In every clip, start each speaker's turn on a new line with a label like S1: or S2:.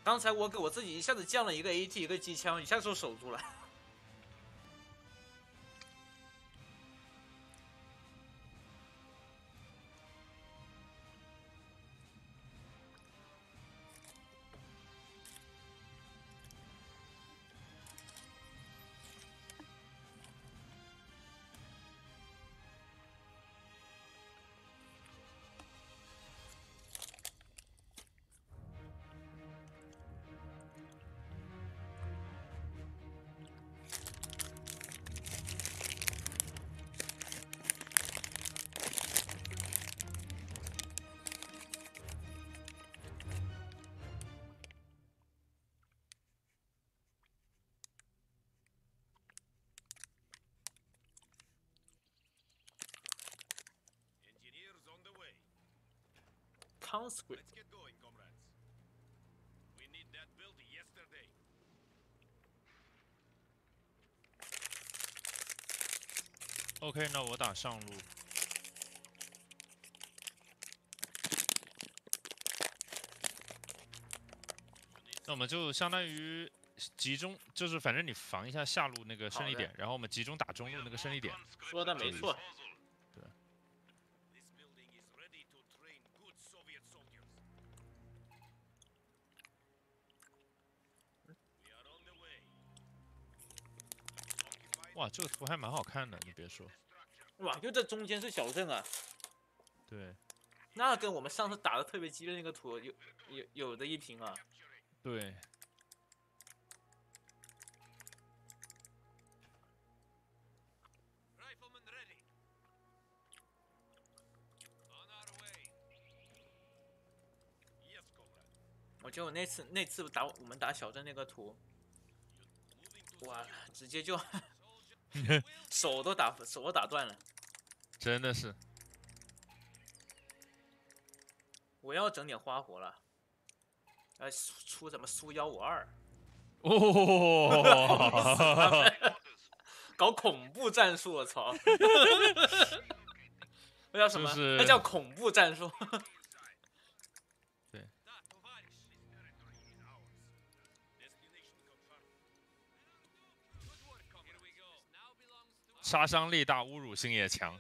S1: 刚才我给我自己一下子降了一个 AT 一个机枪，一下就守住了。Conscript.
S2: Let's get going, comrades. We need that built yesterday.
S3: OK， 那我打上路。那我们就相当于集中，就是反正你防一下下路那个胜利点，然后我们集中打中路那个胜利点。
S1: 说的没错。
S3: 对。
S2: This building is ready to train good Soviet soldiers. We are on the way.
S3: 哇，这个图还蛮好看的，你别说。
S1: 哇，就这中间是小镇啊。
S3: 对。
S1: 那跟我们上次打的特别激烈那个图有的一拼啊。
S3: 对。
S2: Riflemen ready. On our way. Yes, comrade.
S1: 我觉得我那次我们打小镇那个图，哇，直接就手都打断了。
S3: 真的是。
S1: 我要整点花活了。出什么苏152？
S3: 哦，
S1: 搞恐怖战术，我操！那叫什么？那叫恐怖战术。
S3: 对。杀伤力大，侮辱性也强。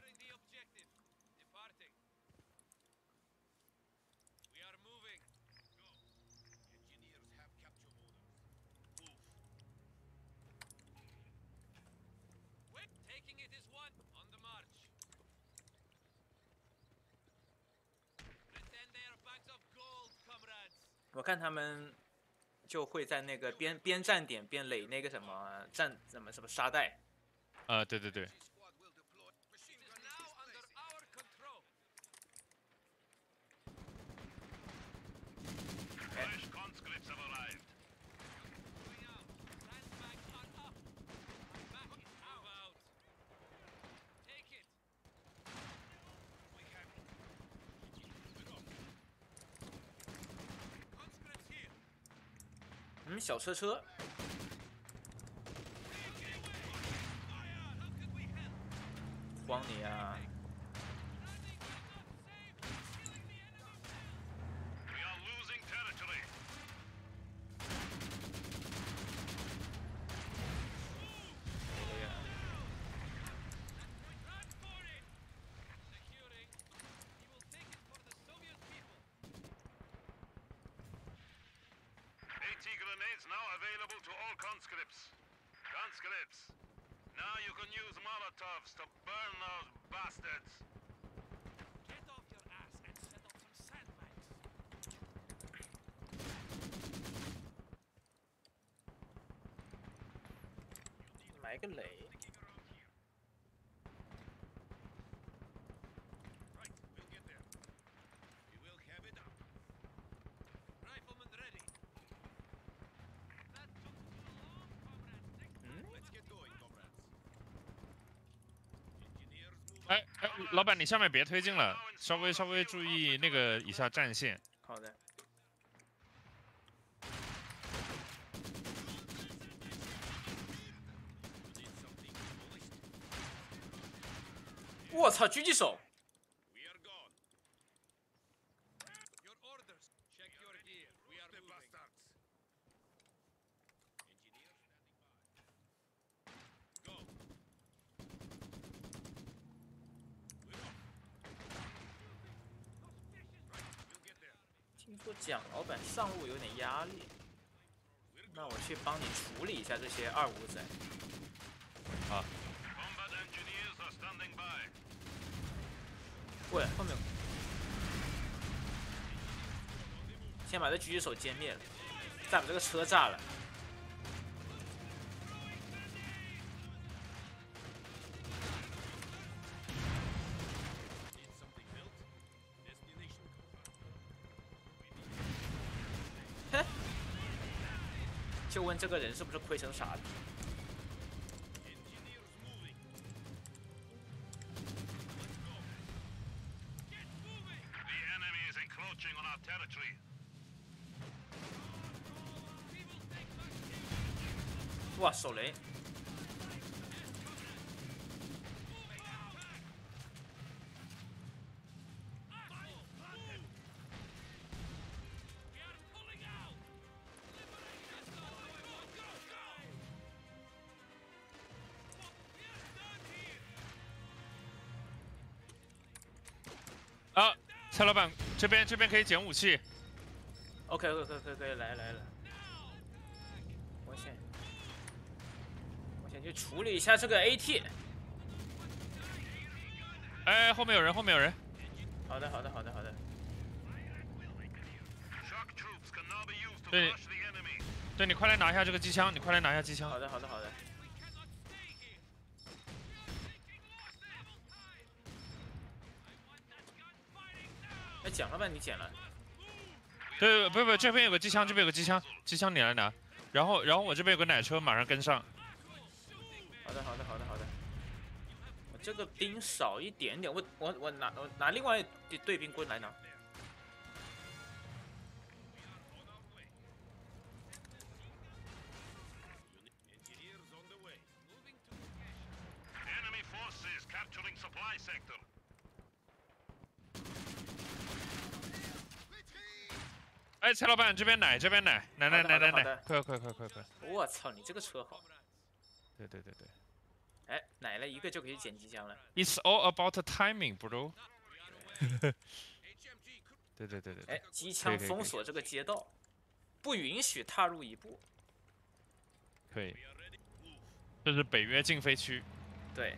S1: 我看他们就会在那个边站点边垒那个什么什么沙袋。
S3: 对对对。
S1: 小车车。慌你啊！
S2: Grenades now available to all conscripts. Conscripts, now you can use Molotovs to burn those bastards. Get off your ass and set up some sandbags.
S1: 埋个垒。
S3: 哎，老板，你下面别推进了，稍微注意那个一下战线。
S1: 好的。我操，狙击手！ 说蒋老板上路有点压力，那我去帮你处理一下这些25仔。
S3: 好。
S2: Combat engineers are standing by.
S1: 喂，后面，先把这狙击手歼灭了，再把这个车炸了。哼，就问这个人是不是亏成傻子？
S2: The enemy is encroaching on our territory.
S1: 哇，手雷！
S3: 啊，蔡老板这边可以捡武器。
S1: OK， 可以，来，我先去处理一下这个 AT。
S3: 哎，后面有人，后面有人。
S1: 好的。
S2: Shock troops can now be used to
S3: 对
S2: crush the enemy.
S3: 对你快来拿一下这个机枪，你快来拿一下机枪。
S1: 好的。哎，蒋老板你捡了。
S3: 对，不，这边有个机枪，机枪你来拿。然后我这边有个奶车，马上跟上。
S1: 好的。我这个兵少一点点，我拿另外一队兵过来拿。
S2: Enemy forces capturing supply sector.
S3: 哎，蔡老板这边奶，奶，快！
S1: 我操，你这个车好。
S3: 对。
S1: 哎，奶了一个就可以捡机枪了。
S3: It's all about timing, bro 对。
S1: 哎，机枪封锁这个街道，不允许踏入一步。
S3: 可以。这是北约禁飞区。
S1: 对。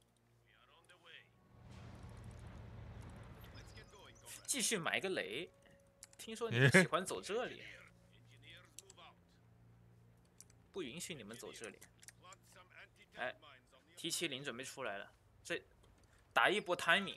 S1: 继续埋个雷。听说你们喜欢走这里，不允许你们走这里。哎 ，T70准备出来了，这打一波 timing。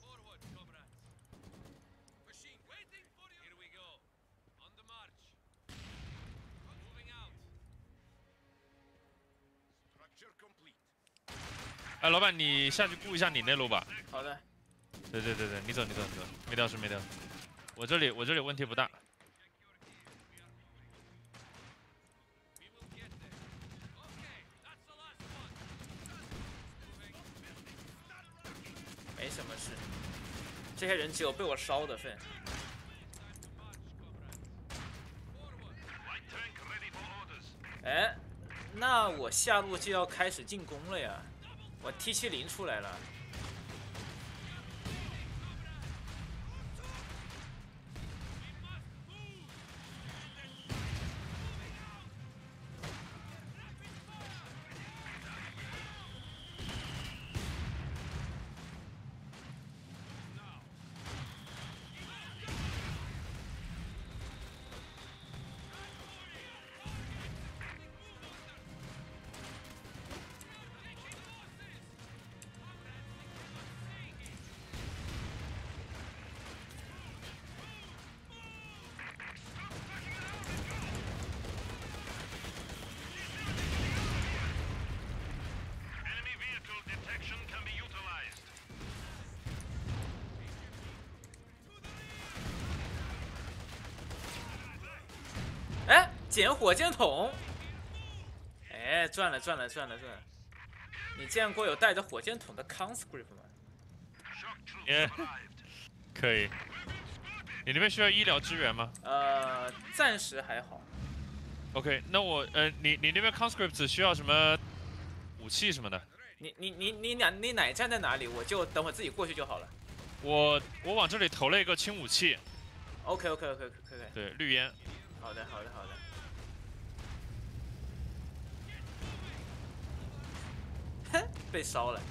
S3: 哎，老板，你下去顾一下你那路吧。
S1: 好的。
S3: 对，你走，没掉事。我这里问题不大。
S1: 没什么事，这些人只有被我烧的份。哎，那我下路就要开始进攻了呀！我 T70出来了。哎，捡火箭筒！哎，赚了！你见过有带着火箭筒的 conscript 吗？
S3: 可以。你那边需要医疗支援吗？
S1: 暂时还好。
S3: OK， 那我你那边 conscripts 需要什么武器什么的？
S1: 你奶站在哪里？我就等会自己过去就好了。
S3: 我往这里投了一个轻武器。
S1: OK，
S3: 对，绿烟。
S1: 好的。哼，被烧了。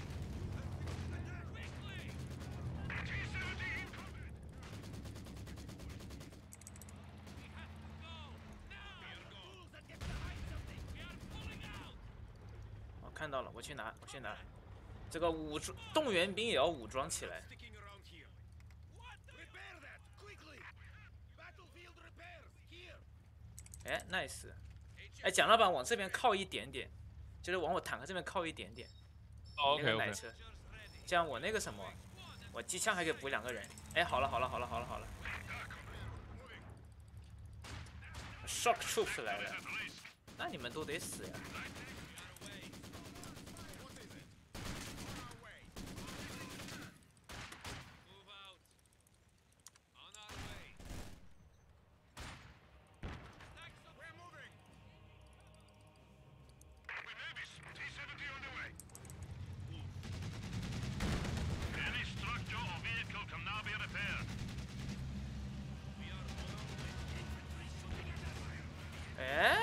S1: 我看到了，我去拿。这个动员兵也要武装起来。哎，nice。哎，蒋老板往这边靠一点点，就是往我坦克这边靠一点点。
S3: OK
S1: 那个
S3: OK。
S1: 奶车，这样我那个什么，我机枪还可以补2个人。哎，好了。Shock troops 来了，那你们都得死呀！哎，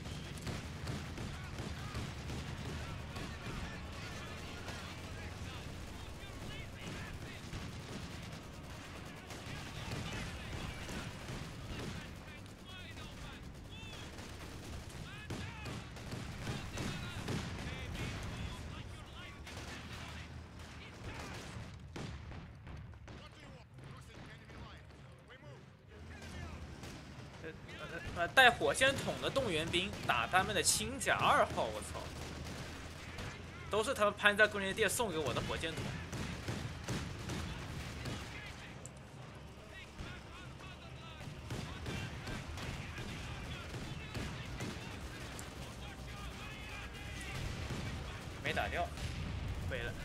S1: 带火箭筒的动员兵打他们的轻甲2号，我操！都是他们潘扎格列蒂送给我的火箭筒。没打掉，毁了。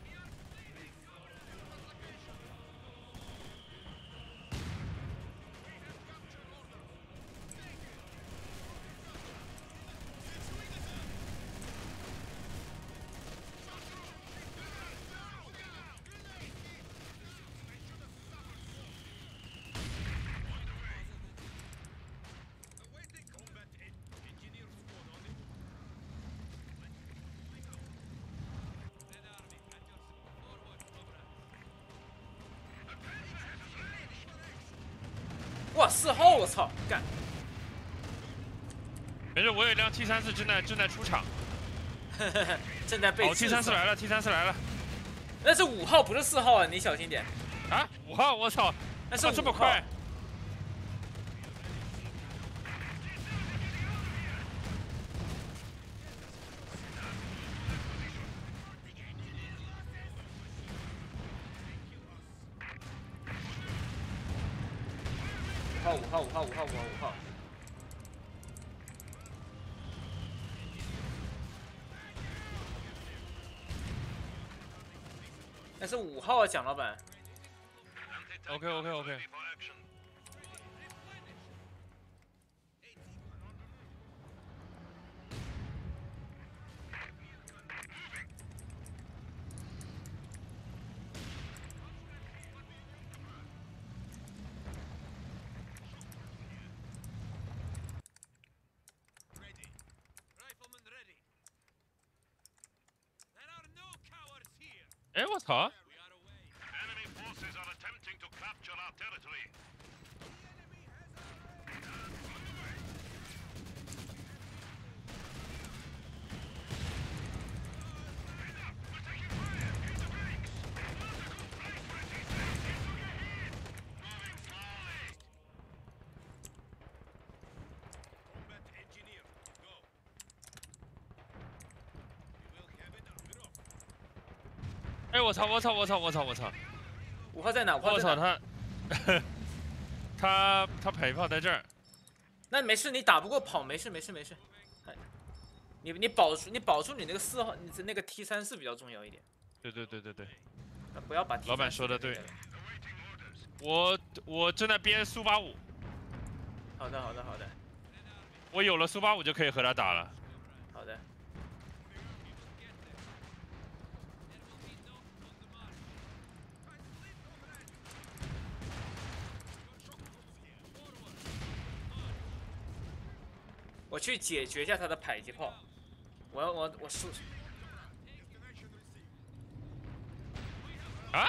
S1: 哇，4号，我操，干！
S3: 没事，我有一辆 T34正在出场。
S1: 正在被。
S3: 哦 ，T34来了，T34来了。
S1: 那是5号，不是4号啊，你小心点。
S3: 啊，5号，我操！
S1: 那是
S3: 这么快？
S1: 5号。那是5号啊，蒋老板。
S3: OK。哎，我操！ 哎，我操
S1: ！5号在哪？
S3: 我操他陪炮在这儿。
S1: 那没事，你打不过跑，没事。你保住你那个4号，你那个 T34比较重要一点。
S3: 对。
S1: 不要把 T34。
S3: 老板说的对。我正在编苏85。
S1: 好的。
S3: 我有了苏85就可以和他打了。
S1: 好的。 我去解决一下他的迫击炮。我输。
S3: 啊？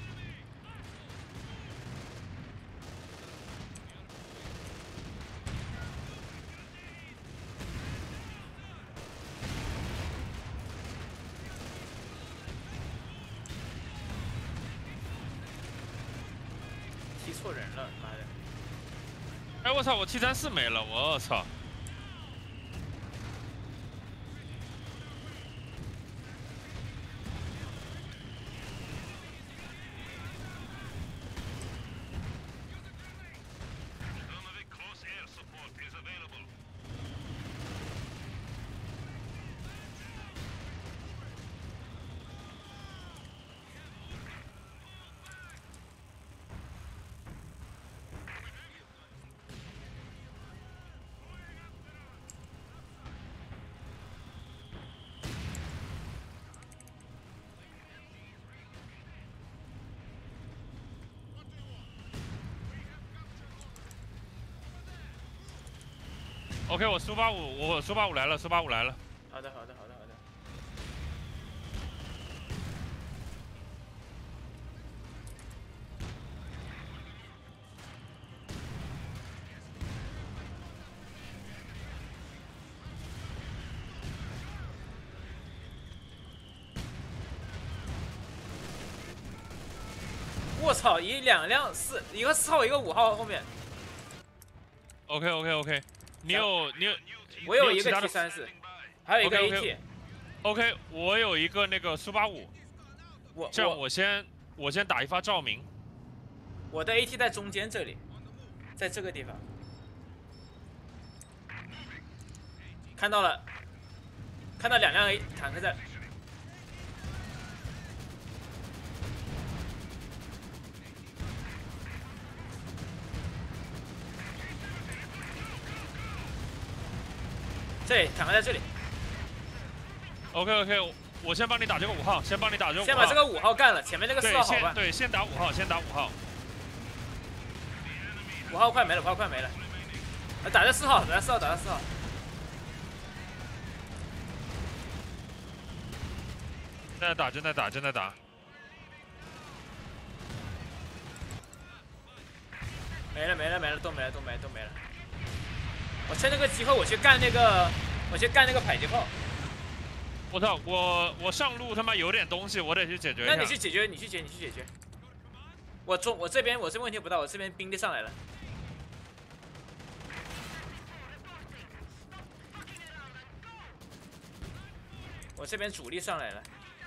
S1: 踢错人了，妈的！
S3: 哎，我操，我 T34没了，我操！
S2: Thermavik close air support is available.
S3: OK， 我苏85，我苏85来了，苏85来了。
S1: 好的，好的，好的，好的。我操！两辆一个4号，一个5号后面。
S3: OK，你有，
S1: 我有一个
S3: 其他的
S1: T34，还有一个 AT。
S3: OK， 我有一个那个苏85。这样我先打一发照明。
S1: 我的 AT 在中间这里，在这个地方。看到了，看到2辆坦克在。 这里坦克在这里。
S3: OK， 我先帮你打这个5号，先帮你打这个5号。
S1: 先把这个5号干了，前面那个4号好办。
S3: 对，先打5号，先打5号。
S1: 5号快没了，5号快没了。打在4号，打在4号，打在4号。
S3: 正在打。
S1: 没了，都没了。我趁这个机会，我去干那个迫击炮。
S3: 我操，我上路他妈有点东西，我得去解决一下。
S1: 那你去解决。我这边问题不大，我这边兵力上来了。我这边主力上来了。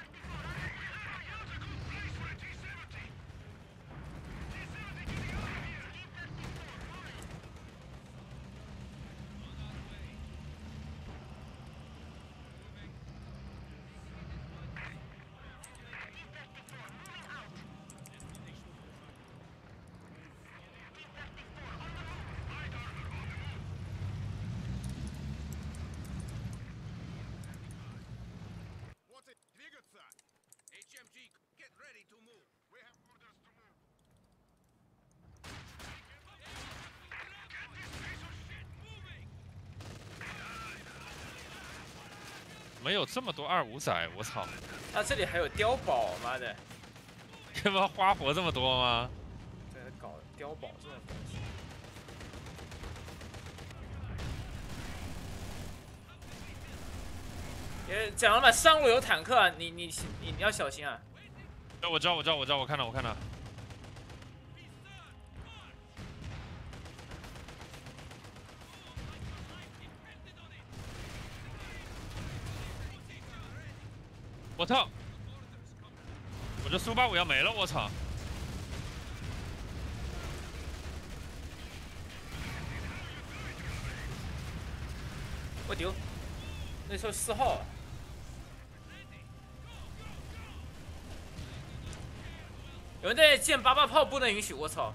S3: 怎么有这么多25仔？我操！
S1: 他这里还有碉堡，妈的！
S3: 他妈花活这么多吗？
S1: 在搞碉堡这种东西。讲了嘛，上路有坦克啊，你要小心啊！
S3: 我知道，我看到。我操！我这苏85要没了，我操！
S1: 我丢，那时候4号啊。有人在建88炮，不能允许，我操！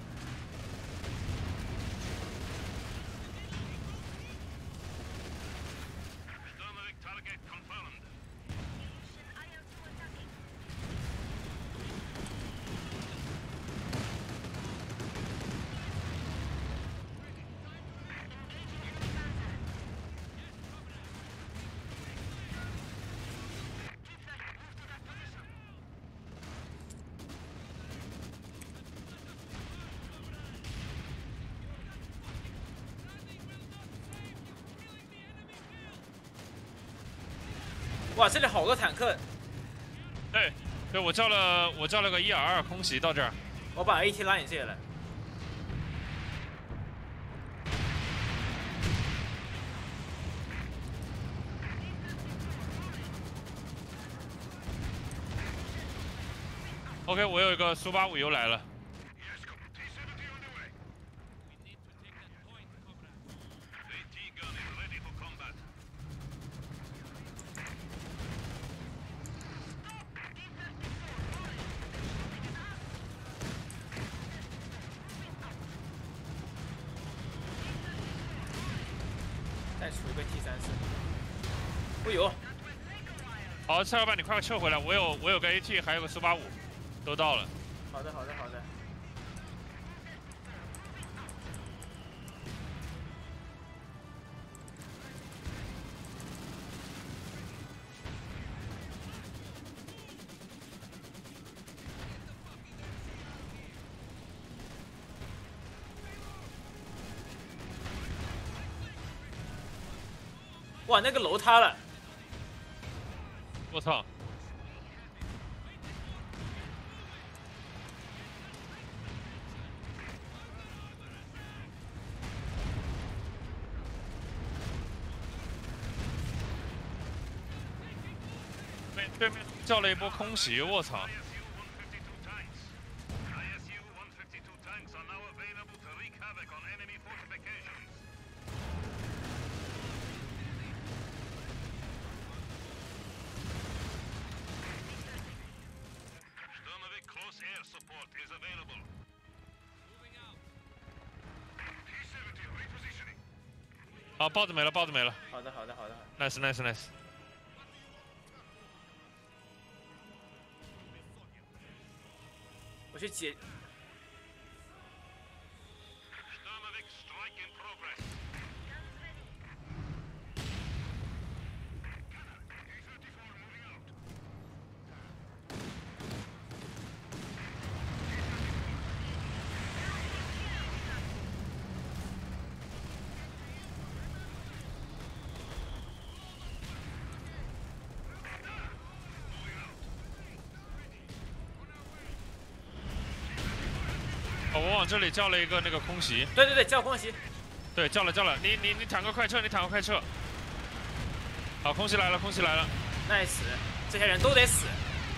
S1: 哇，这里好多坦克，
S3: 对，对我叫了个1R2空袭到这儿。
S1: 我把 AT 拉你这里来。
S3: OK， 我有一个苏85又来了。
S2: Yes, copy. T-70 on the way. The T-gun is ready for combat.
S1: 再出一个 T34。哎呦，
S3: 好，蔡老板，你快撤回来，我有个 AT， 还有个苏85，都到了。
S1: 好的好的好的。哇，那个楼塌了！
S3: 我操！对面叫了一波空袭，我操！
S2: ISU 152 tanks are now available to wreak havoc on enemy fortifications. Sturmovik close air support is available. Moving out. T-70 repositioning.
S3: 好，豹子没了，豹子没了。
S1: 好的好的好的。
S3: nice nice nice。
S1: 我去解。
S2: Sturmovik strike in progress. T-34 moving out.
S3: 哦，我往这里叫了一个那个空袭。
S1: 对对对，叫空袭。
S3: 对，叫了。你坦克快撤，你坦克快撤。好，空袭来了，空袭来了。
S1: nice， 这些人都得死。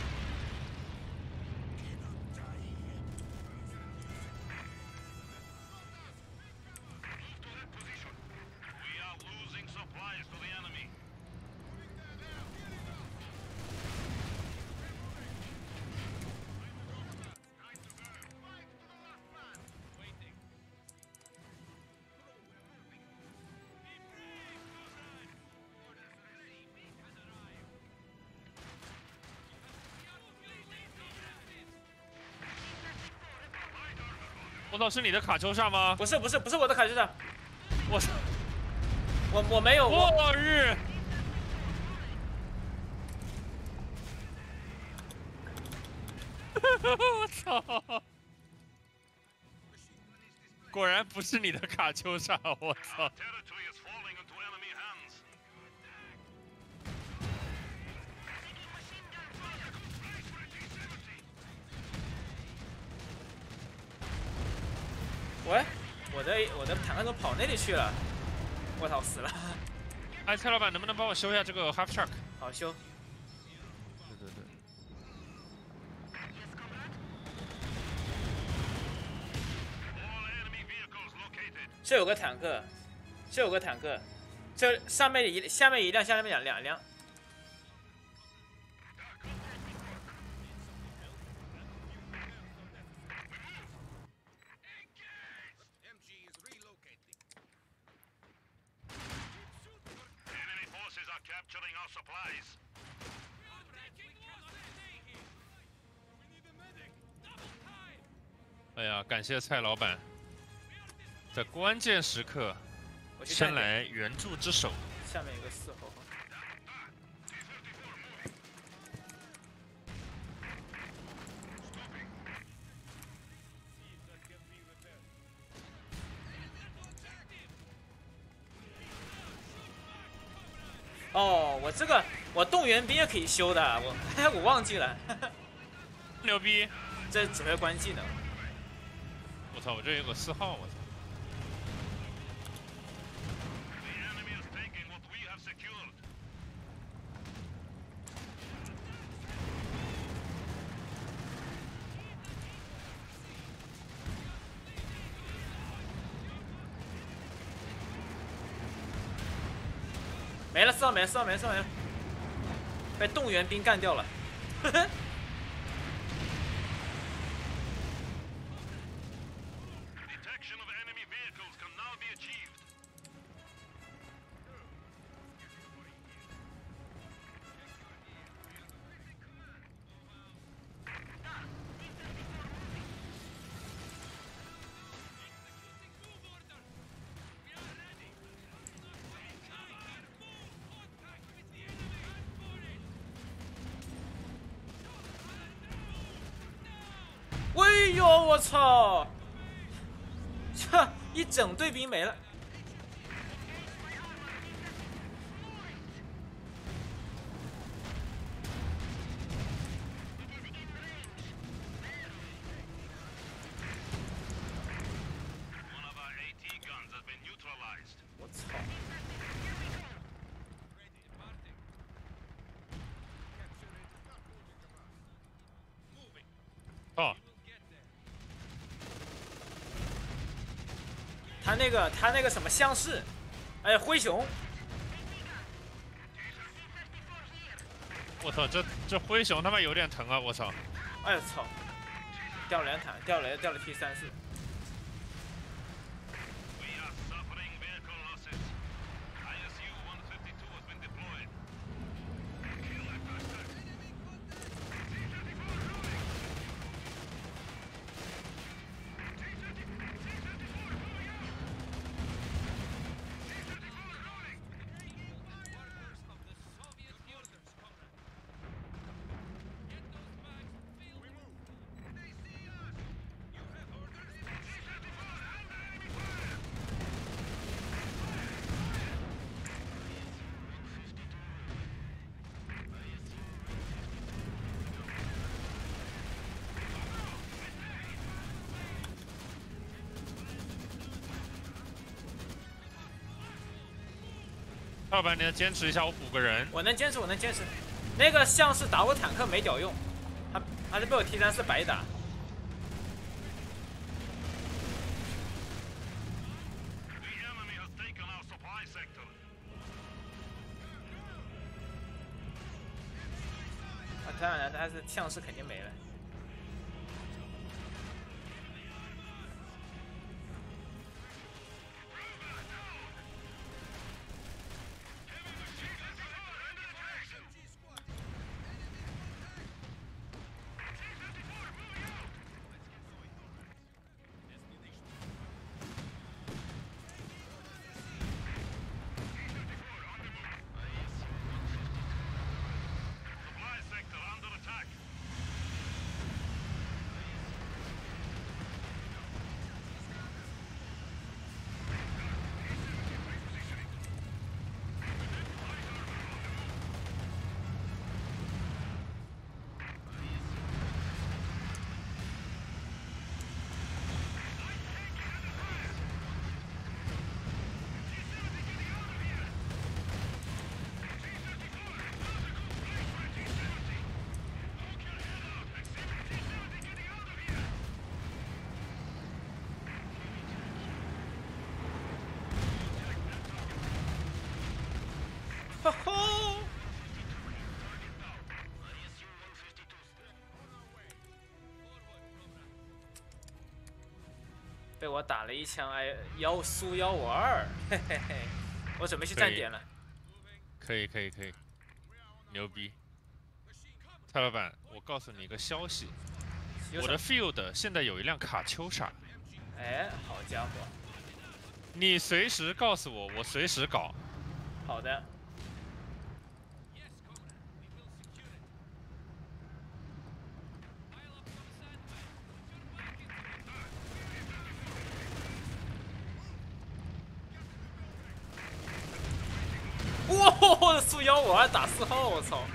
S2: We are losing supplies to the enemy.
S3: 我操，是你的卡秋莎吗？
S1: 不是不是不是我的卡车上，
S3: 我操！
S1: 我没有。
S3: 我日！我操！果然不是你的卡秋莎，我操！
S2: Territory is falling into enemy hands.
S1: 喂，我的坦克都跑那里去了，我操，死了！
S3: 哎，蔡老板，能不能帮我修一下这个 half truck？
S1: 好修。
S3: 对。
S2: All enemy vehicles located.
S1: 这有个坦克，这有个坦克，这下面一辆，下面两辆。
S2: Enemy forces are capturing our supplies.
S3: 哎呀，感谢蔡老板，在关键时刻
S1: 我去
S3: 伸来援助之手。
S1: 下面一个4号。哦，我这个我动员兵也可以修的，我忘记了。
S3: 牛逼！
S1: 这是指挥官技能。
S3: 我操，我这有个4号，我操！
S2: The enemy is taking what we have secured.
S1: 没了，4号没了，4号没了，4号没了，被动员兵干掉了。
S2: Detection of enemy vehicles can now be achieved.
S1: 哎呦，我操！这一整队兵没了。
S2: One of our AT guns has been neutralized.
S1: 我操！
S3: 哦，
S1: 他那个什么像是，哎，灰熊，
S3: 我操，这灰熊他妈有点疼啊！我操！
S1: 哎呦操！掉了2坦，掉了 T34。
S2: We are suffering vehicle losses. ISU-152 has been deployed. Kill that bastard.
S3: 要不然你要坚持一下，我补个人。
S1: 我能坚持，我能坚持。那个像是打我坦克没屌用，还是被我 T34白打。
S2: The enemy has taken our supply sector.
S1: 当然，他是像是肯定没了。
S2: Supply sector under attack.
S1: 吼吼！被我打了一枪，哎，苏152，嘿嘿嘿，我准备去站点了。
S3: 可以，牛逼！蔡老板，我告诉你一个消息，我的 field 现在有一辆卡秋莎，
S1: 哎，好家伙！
S3: 你随时告诉我，我随时搞。
S1: 好的。 哇！ 哦，苏152打4号，我操！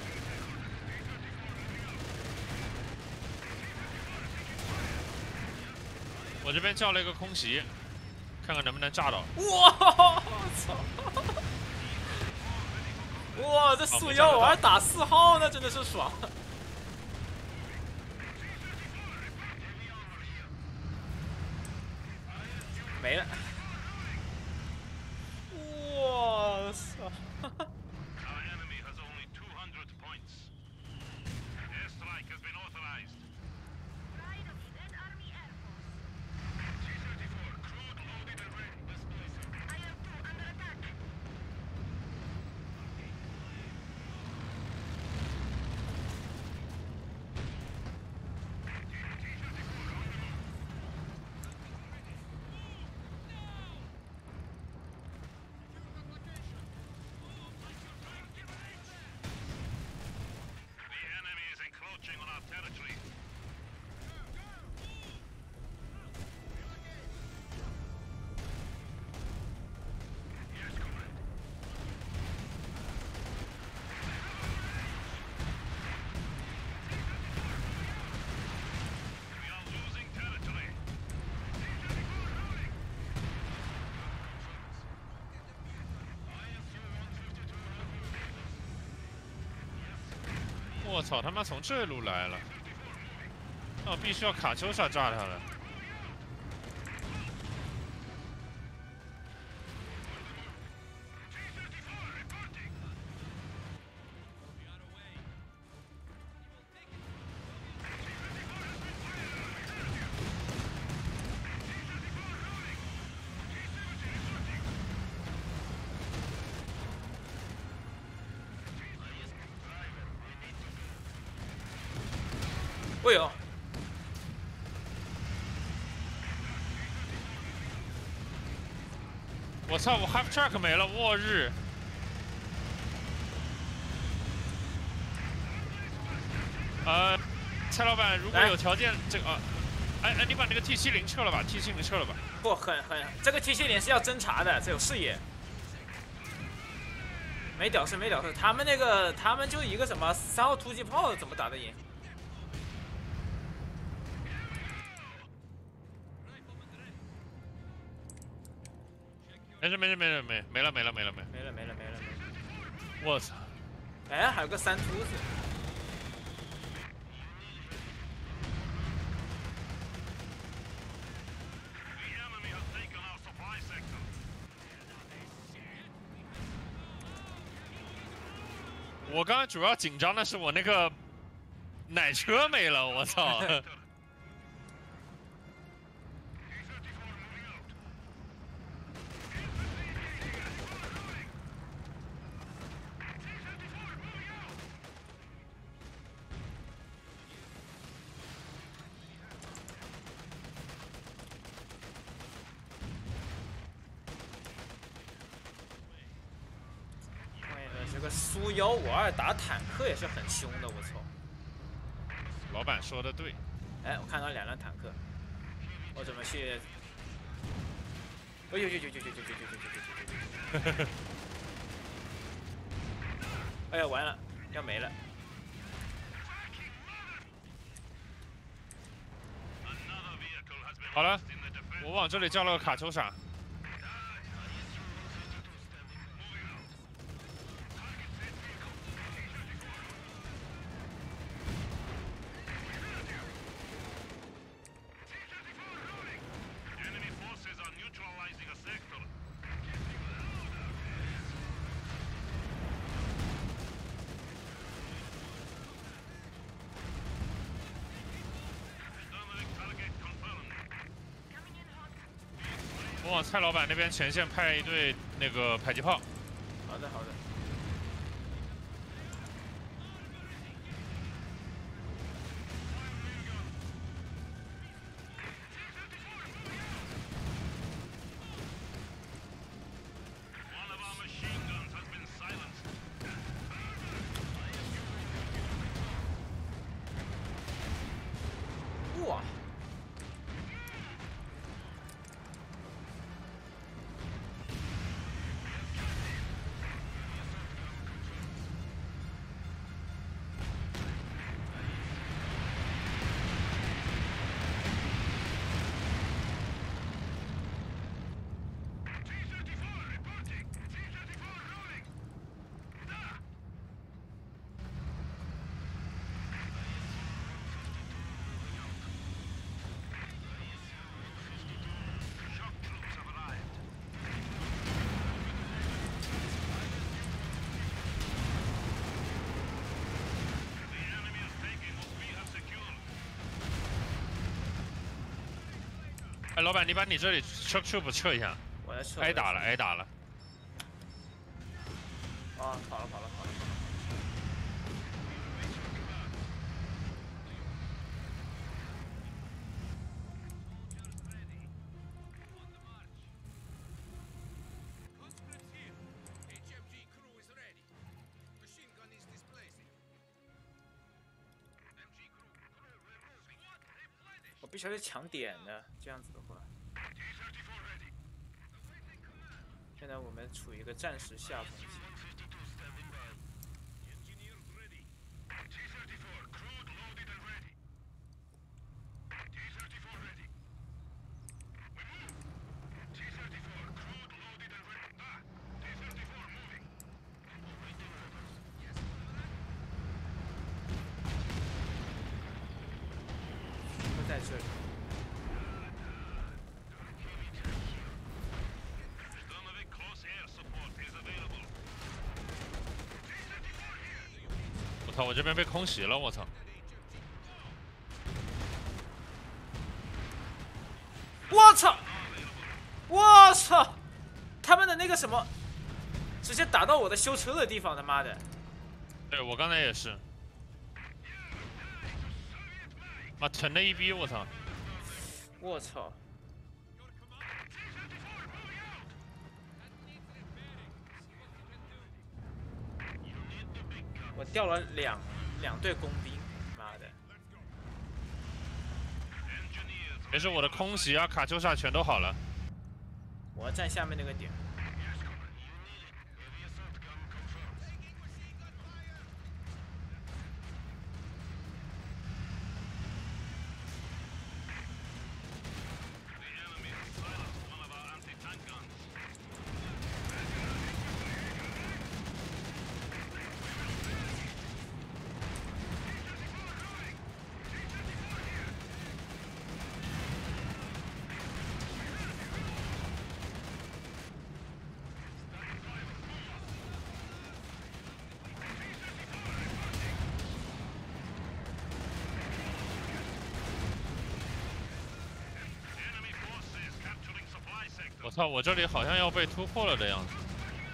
S3: 我这边叫了一个空袭，看看能不能炸到。
S1: 我操！哇，这苏152打4号，那真的是爽。没了。我操！
S2: Our enemy has only 200 points. Airstrike has been authorized.
S4: Pride of Red Army Air Force.
S2: T-34, crude loaded and ready. Displacing.
S4: IR-2 under attack.
S3: 我操，他妈从这路来了，那我必须要卡秋莎炸他了。
S1: 哎呦！
S3: 我操，我 half track 没了，我日！蔡老板，如果有条件，这个哎，你把那个 T70撤了吧，T70撤了吧。
S1: 不，这个 T70是要侦察的，这有视野。没屌丝，没屌丝，他们就一个什么3号突击炮，怎么打得赢？
S3: 没了。我操！
S1: 哎，还有个3秃子。
S3: 我刚刚主要紧张的是我那个奶车没了，我操！
S1: 这个苏152打坦克也是很凶的，我操！
S3: 老板说的对。
S1: 哎，我看到2辆坦克，我怎么去？哎呦！哎呀，完了，要没了。
S3: 好了，我往这里叫了个卡秋莎。 我往蔡老板那边前线派一队那个迫击炮。
S1: 好的。哇！
S2: Enemy
S3: 哎，老板，你把你这里撤撤一下，
S1: 我来撤。
S3: 挨打了，挨打了。
S1: 啊，跑了。我必须要去抢点的，这样子的话，现在我们处于一个暂时下风期。都在这里。
S2: Sturmovik close air support is available.
S3: 我操，我这边被空袭了，我操！
S1: 我操！我操！他们的那个什么，直接打到我的修车的地方，他妈的！
S3: 对我刚才也是，妈沉了一逼，我操！
S1: 我操！我掉了两队工兵，妈的！
S3: 没事，我的空袭啊、卡秋莎全都好了。
S1: 我要站下面那个点。
S3: 我操，我这里好像要被突破了的样子。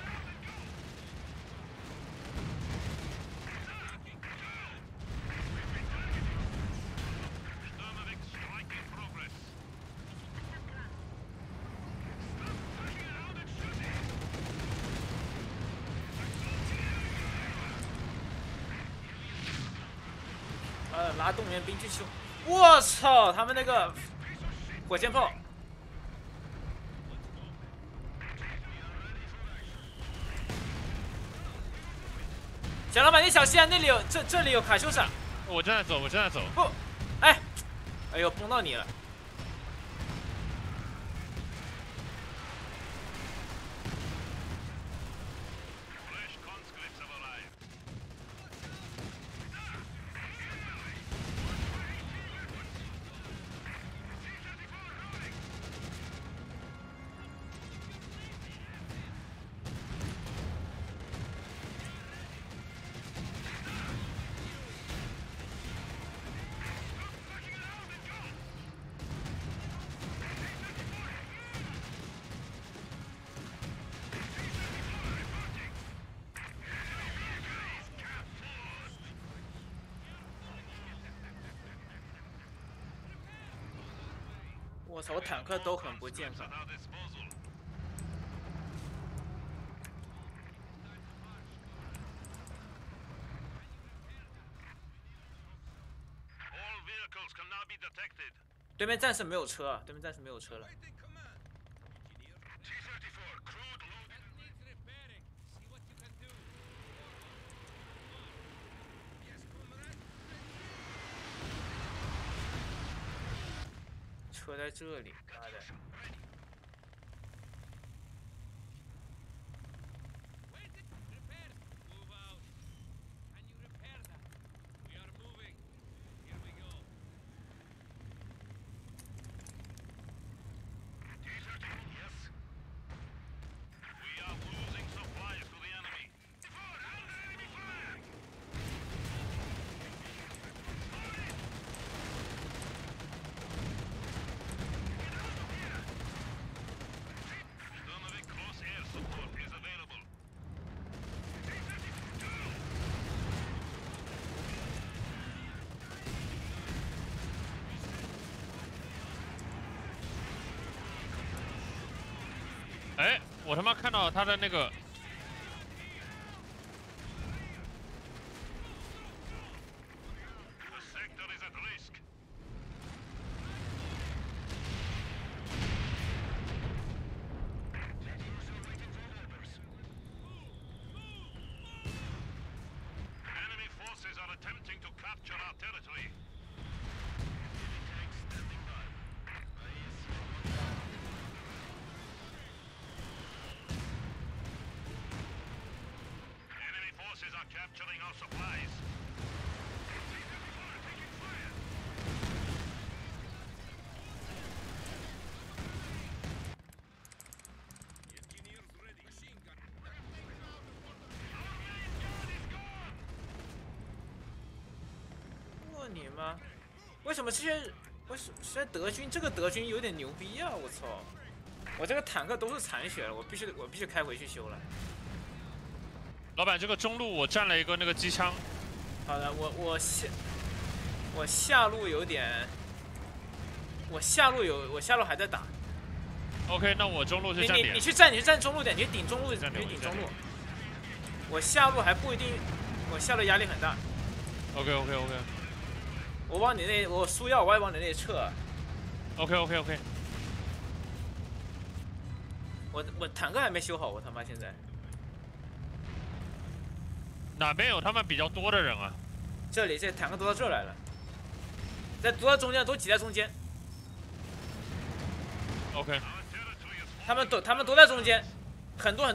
S1: 拉动员兵去修！我操，他们那个火箭炮！ 小老板，你小心啊！那里有这里有卡秋莎。
S3: 我正在走，我正在走。
S1: 不，哎呦，崩到你了！我操，我坦克都很不健康。 对面战士没有车啊！对面战士没有车了。车在这里，妈的！
S3: 我他妈看到他的那个。
S2: The sector is at risk. Enemy forces are attempting to capture our territory. Enemy forces are capturing our supplies. Machine gun.
S1: 我你妈！为什么这些？为什么现在德军这个德军有点牛逼啊！我操！我这个坦克都是残血了，我必须开回去修了。
S3: 老板，这个中路我占了一个那个机枪。
S1: 好的，我下路有点，我下路还在打。
S3: OK， 那我中路就站点。
S1: 你去站中路点，你去顶中路，你去
S3: 站点
S1: 顶中路。我下路还不一定，我下路压力很大。
S3: OK，
S1: 我往你那，我输药我也往你那里撤。
S3: OK。
S1: 我坦克还没修好，我他妈现在。
S3: 哪边有他们比较多的人啊？
S1: 这坦克都到这儿来了，都在中间，都挤在中间。
S3: OK，
S1: 他们都在中间，很多。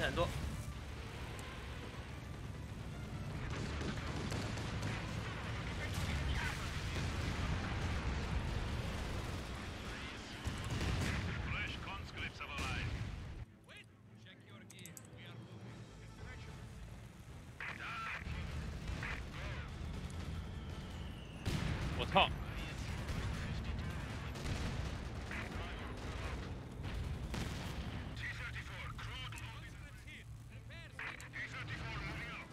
S2: Fresh conscripts have arrived. Check your gear. We are moving.
S3: 我操！
S2: T-34 crude loading. T-34 moving out.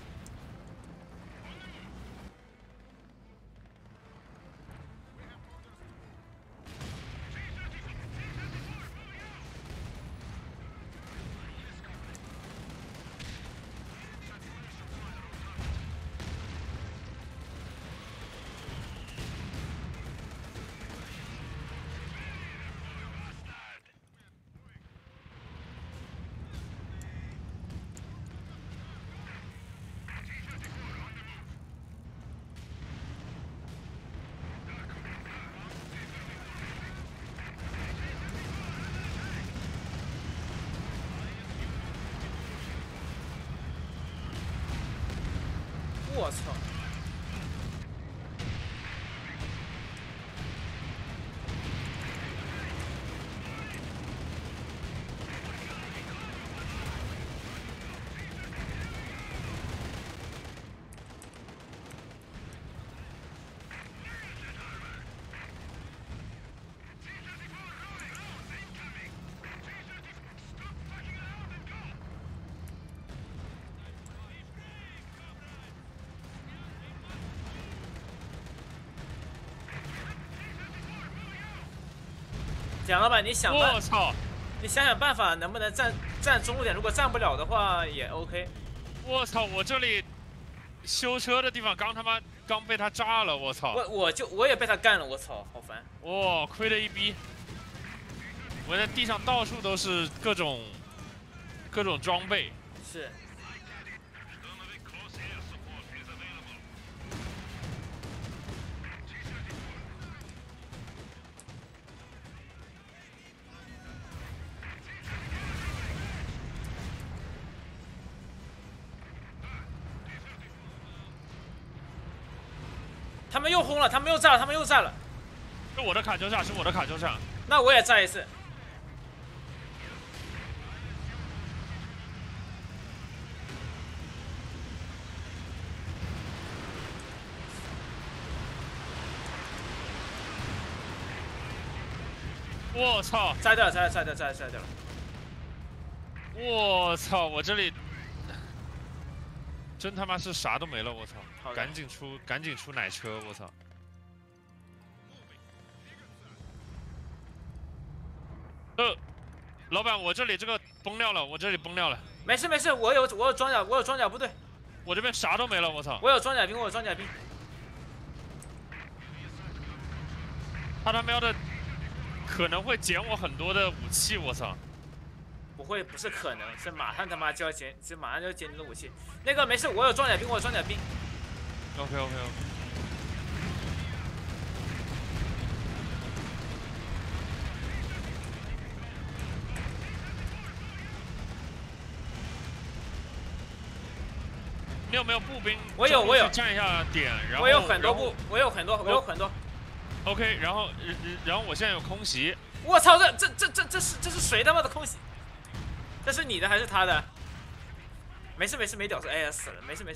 S2: On the move. We have orders to move. T-34 moving out. Saturation fire on target. Bastard.
S1: 我操！蒋老板，你想
S3: 我操！
S1: 想办法，能不能站中路点？如果站不了的话，也 OK。
S3: 我操！我这里修车的地方刚被他炸了，我操！
S1: 我也被他干了，我操，好烦！
S3: 哇，亏了一逼！我在地上到处都是各种装备。
S1: 是。
S2: Sturmovik close air support is available.
S1: 他们又轰了，他们又炸了，
S3: 是我的卡秋莎，
S1: 那我也炸一次。
S3: 我操！
S1: 炸掉了。
S3: 我操！我这里真他妈是啥都没了，我操！
S1: 好的
S3: 赶紧出奶车，我操！老板，我这里这个崩掉了，我这里崩掉了，
S1: 没事没事，我有装甲，我有装甲部队，
S3: 我这边啥都没了，我操！
S1: 我有装甲兵，我有装甲兵。
S3: 他喵的可能会捡我很多的武器，我操！
S1: 不会，不是可能，是马上他妈就要捡，是马上就要捡你的武器。那个没事，我有装甲兵，我有装甲兵。
S3: OK。你有没有步兵？
S1: 我有
S3: 站一下点，然后
S1: 我有很多步，我有很多。
S3: OK， 然后我现在有空袭。
S1: 我操，这是谁他妈的空袭？这是你的还是他的？没事，没屌丝，哎呀死了，没事。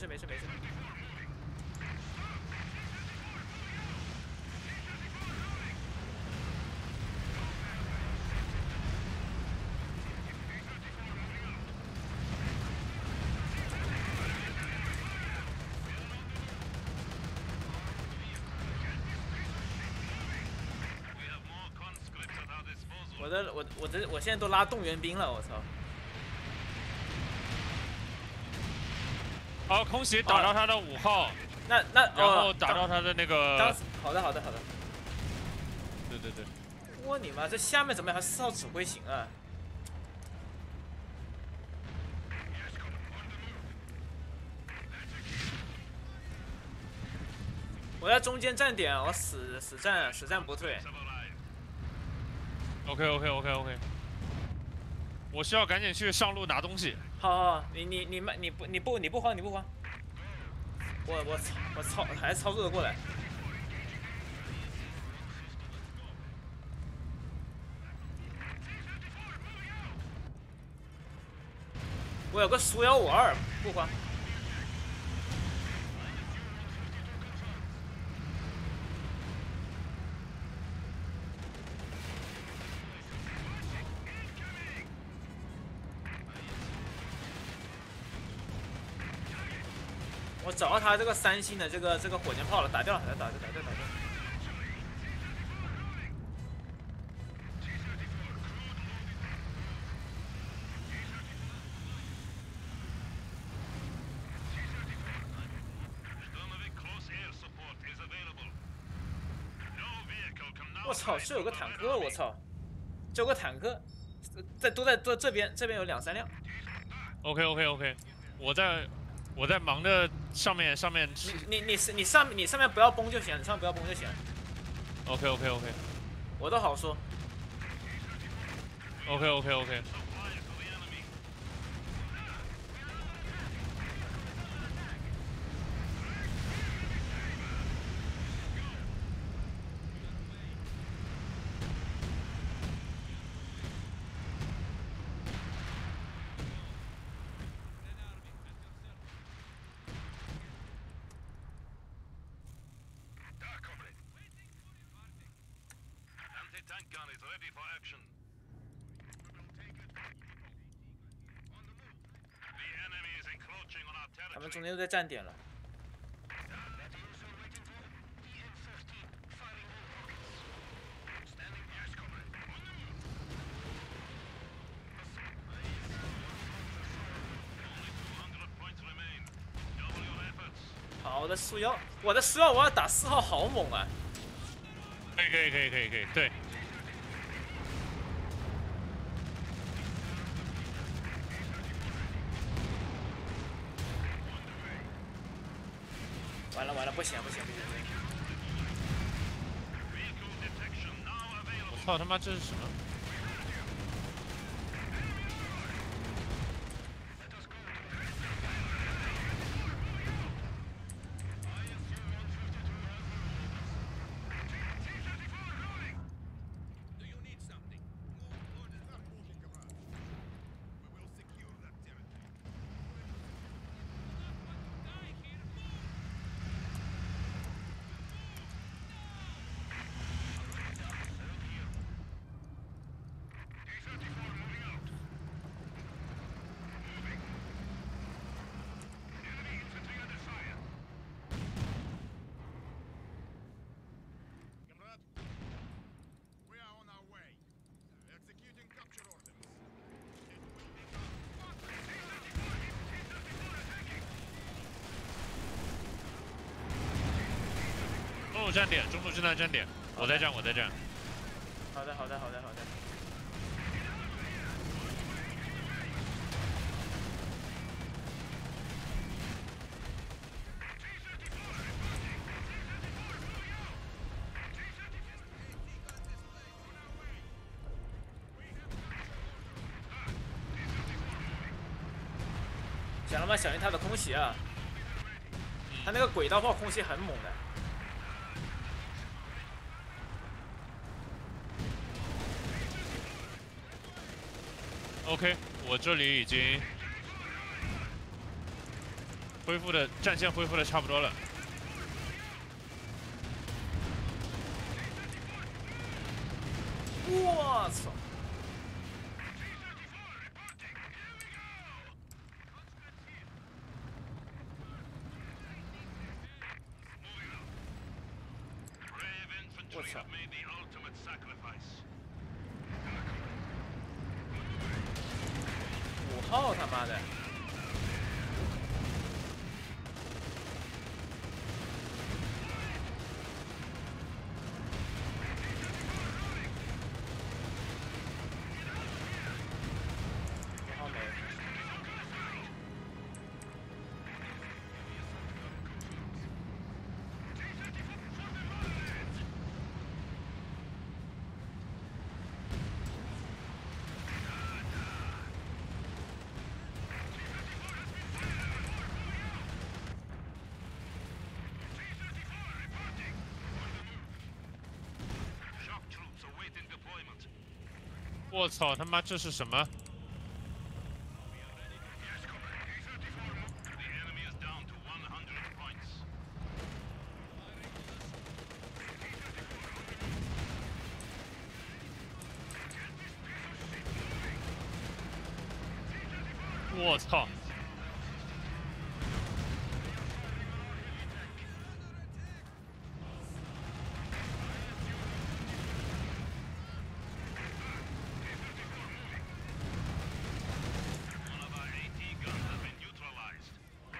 S1: 我现在都拉动员兵了，我操！
S3: 好，空袭打到他的5号。
S1: 那
S3: 然后打到他的那个。
S1: 好的。
S3: 对。
S1: 我你妈，这下面怎么还4号指挥型啊？我在中间站点，我死战不退。
S3: OK。我需要赶紧去上路拿东西。
S1: 好，你不慌。我还操作得过来。我有个苏152，不慌。我找到他这个3星的这个火箭炮了，打掉了。我操，是有个坦克，我操，这有个坦克，都在这边有2、3辆。
S3: OK， 我在忙着上面。
S1: 你上面不要崩就行，你上面不要崩就行。
S3: OK。
S1: 我都好说。
S3: OK。
S2: Tank gun is ready for action. The enemy is encroaching on our
S1: 他们
S2: territory.
S1: 中间都在站点了。好，我的苏1，我要打4号，好猛啊！
S3: 可以，对。
S1: 完了，不行！
S3: 我操他妈，这是什么？ 路站点，中路巨蛋站点，我在站，我在站。
S1: 好的，好的，好的，好的。想他妈小心他的空袭啊！他那个轨道炮空袭很猛的。
S3: OK， 我这里已经恢复的战线恢复的差不多了。
S1: 我操！
S2: Brave infantry have made the ultimate sacrifice.
S1: 5号他妈的！5号没。
S2: Shock troops awaiting deployment.
S3: 我操，他妈这是什么？
S2: The enemy is down to 100 points.
S3: 我操！
S2: One of our AT guns has been neutralized.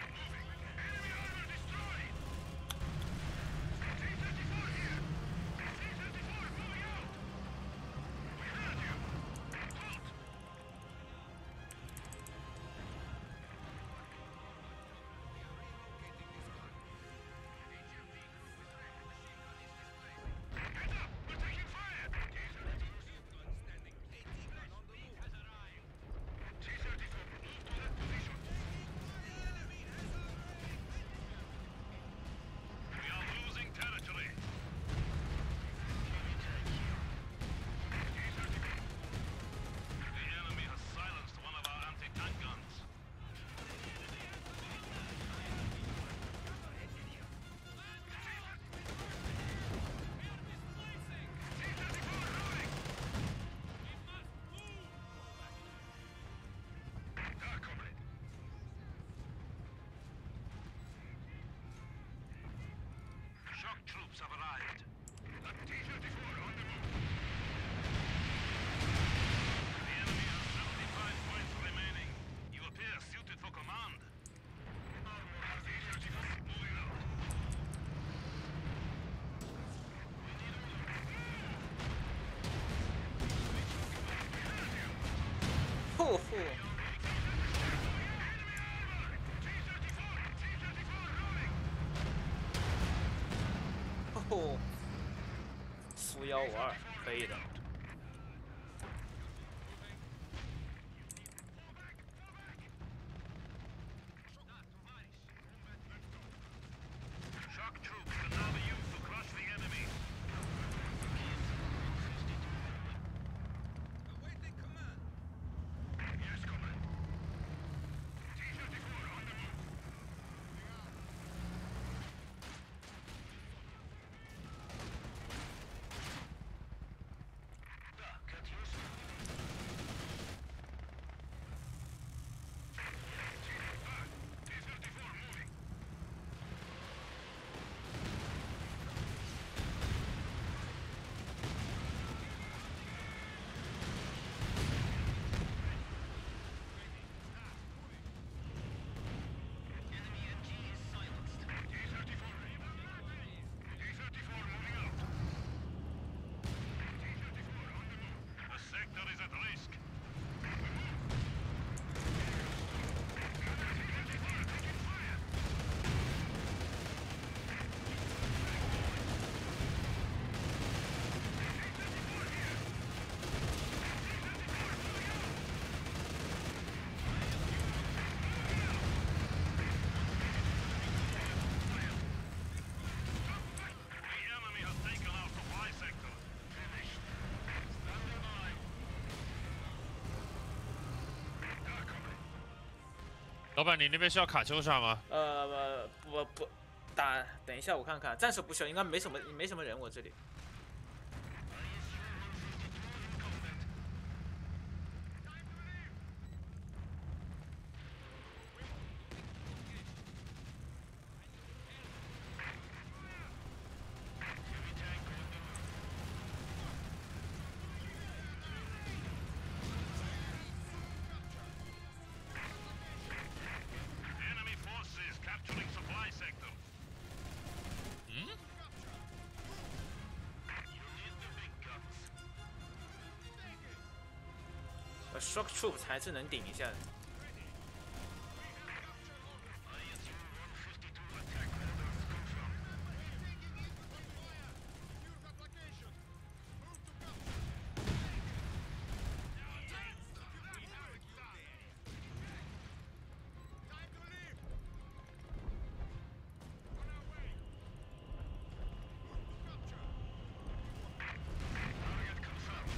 S1: 嚯嚯！嚯！苏152，可以的。
S2: Shock troops can now be used to crush the enemy. Awaiting command. Yes, command. T-34 on the move.
S3: 老板，你那边需要卡秋莎吗？
S1: 不，等一下我看看，暂时不需要，应该没什么人我这里。
S2: Enemy forces capturing supply sector.
S3: 嗯，
S2: You need the big guns.
S1: Shock Troops 还是能顶一下的。
S2: ISU 152 attack orders confirmed. Target confirmed.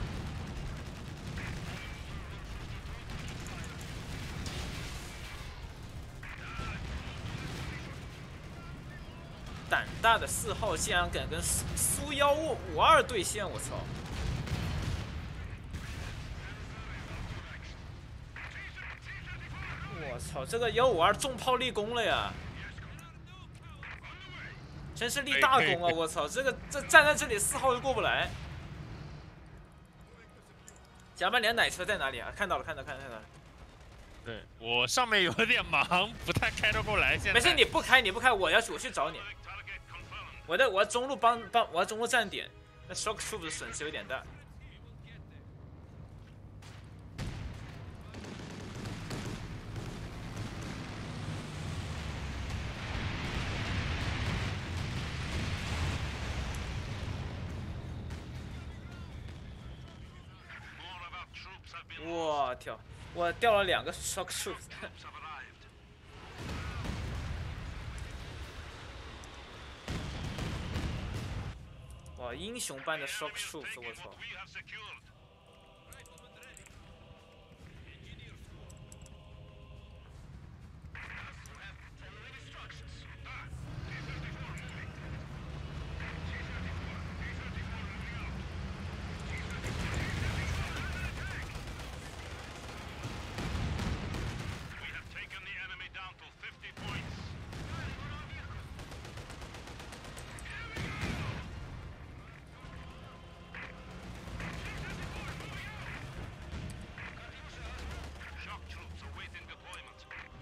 S1: 胆大的4号竟然敢跟苏152对线，我操！我操，这个152重炮立功了呀！真是立大功啊！我操，这站在这里4号就过不来。甲板连奶车在哪里啊？看到了。
S3: 对我上面有点忙，不太开得过来。现在
S1: 没事，你不开，我去找你。
S2: Target confirmed.
S1: 我要中路我要中路站点，那 Shock Troop 的损失有点大。
S2: More of our troops have been
S1: 我跳，我掉了2个 Shock Troop。
S2: troops have arrived.
S1: 哇，英雄般的 Shock Troops， 我操！
S2: What we have secured. We have taken the enemy down to 50 points. Shock troops awaiting deployment.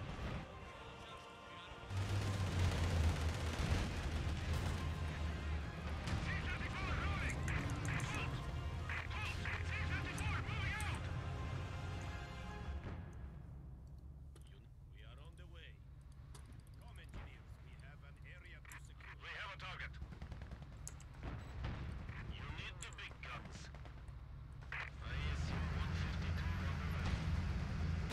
S2: We are on the way. Come, engineers. We have an area to secure. We have a target. You need the big guns. ISU 152 on the right.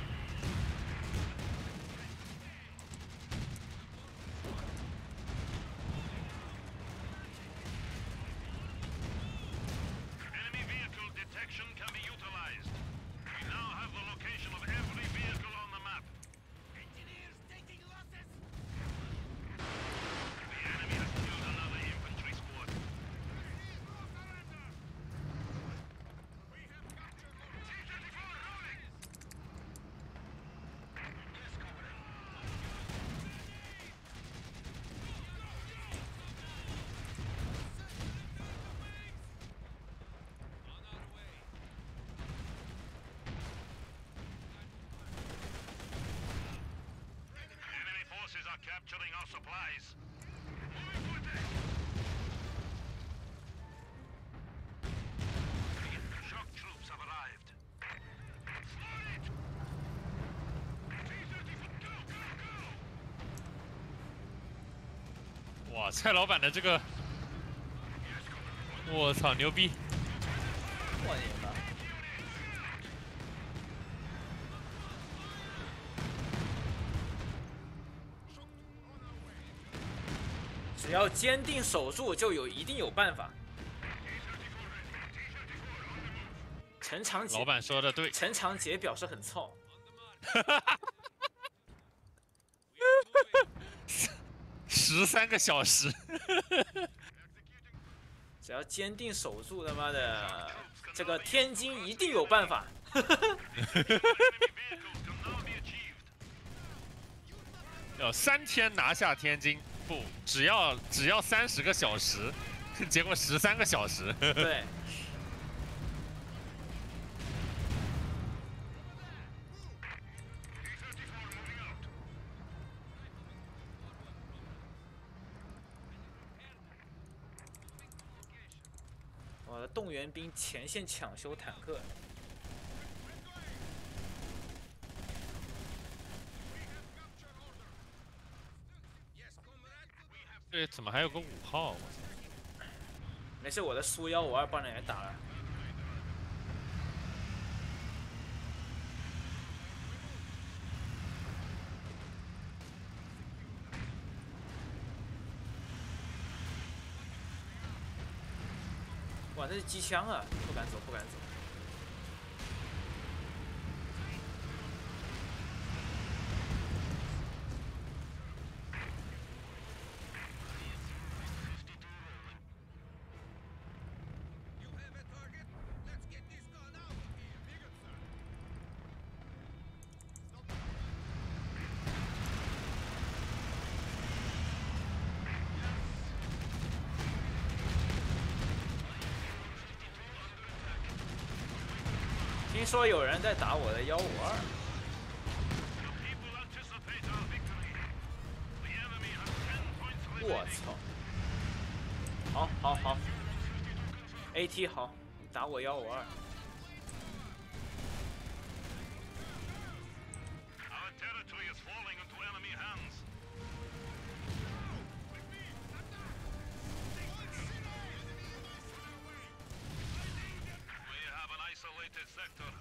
S2: Enemy vehicle detection can be utilized. We now have the location of every vehicle on the map. Engineers taking losses. The enemy has killed another infantry squad. We have captured the T-34 rolling. Yes, Commander. 'Enemy forces are capturing our supplies. Moving to attack. Shock troops have arrived. Flood it! T-34, go, go, go!
S3: 哇，蔡老板的这个，我操，牛逼！
S1: 我你妈！只要坚定守住，就一定有办法。陈长杰，
S3: 老板说的对，
S1: 陈长杰表示很操。
S3: 13个小时。
S1: 只要坚定守住他妈的这个天津，一定有办法。
S3: 要3天拿下天津，不，只要30个小时，结果13个小时。
S1: 对。我的动员兵前线抢修坦克。
S3: 对，怎么还有个5号？我操！
S1: 没事，我的苏152帮你来打了。哇，这是机枪啊！不敢走，不敢走。听说有人在打我的152。我操！好，好，好 ，AT 好，你打我152。
S2: Our territory is falling into enemy hands. We have an isolated sector.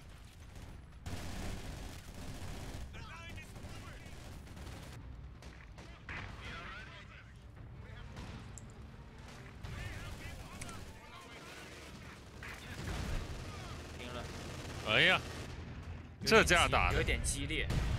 S1: 停了。
S3: 哎呀，这架打的
S1: 有点激烈。